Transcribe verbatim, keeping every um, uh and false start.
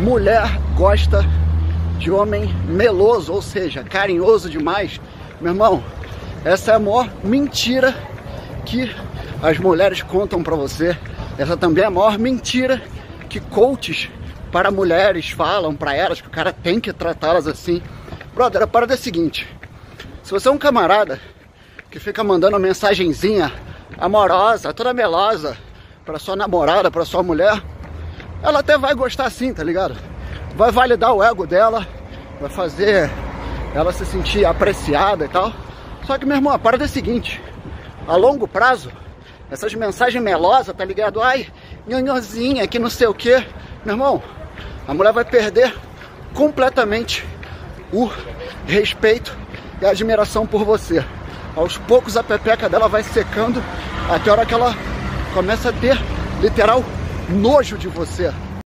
mulher gosta de homem meloso, ou seja, carinhoso demais. Meu irmão, essa é a maior mentira que as mulheres contam pra você. Essa também é a maior mentira que coaches para mulheres falam pra elas, que o cara tem que tratá-las assim. Brother, a parada é a seguinte: se você é um camarada que fica mandando mensagenzinha amorosa, toda melosa pra sua namorada, pra sua mulher, ela até vai gostar sim, tá ligado? Vai validar o ego dela, vai fazer ela se sentir apreciada e tal. Só que, meu irmão, a parada é a seguinte: a longo prazo, essas mensagens melosas, tá ligado? Ai, nhonhozinha, que não sei o que. Meu irmão, a mulher vai perder completamente o respeito e a admiração por você. Aos poucos a pepeca dela vai secando até a hora que ela começa a ter, literal, nojo de você.